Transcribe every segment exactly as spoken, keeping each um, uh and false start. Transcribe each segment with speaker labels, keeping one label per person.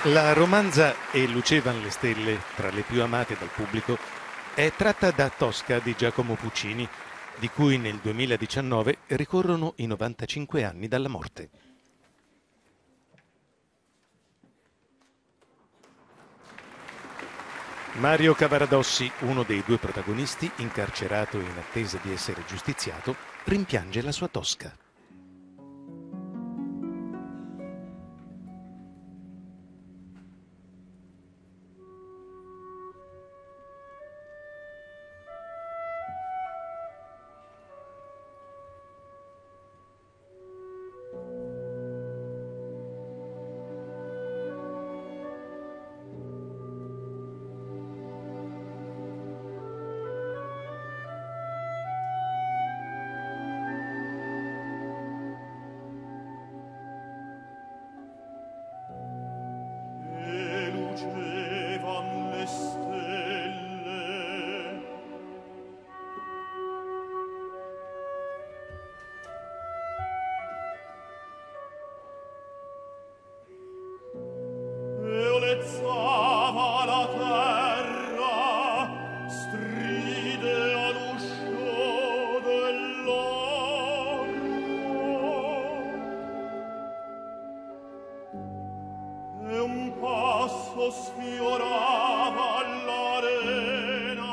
Speaker 1: La romanza E lucevan le stelle, tra le più amate dal pubblico, è tratta da Tosca di Giacomo Puccini, di cui nel duemiladiciannove ricorrono i novantacinque anni dalla morte. Mario Cavaradossi, uno dei due protagonisti, incarcerato in attesa di essere giustiziato, rimpiange la sua Tosca.
Speaker 2: Sfiorava l'arena,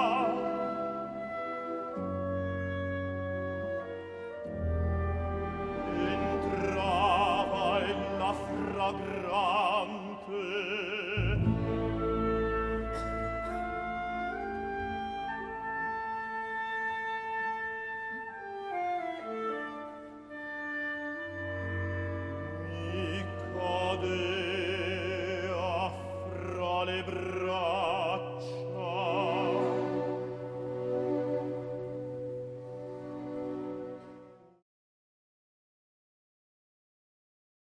Speaker 2: entrava ella fragrante, mi cadeva fra le braccia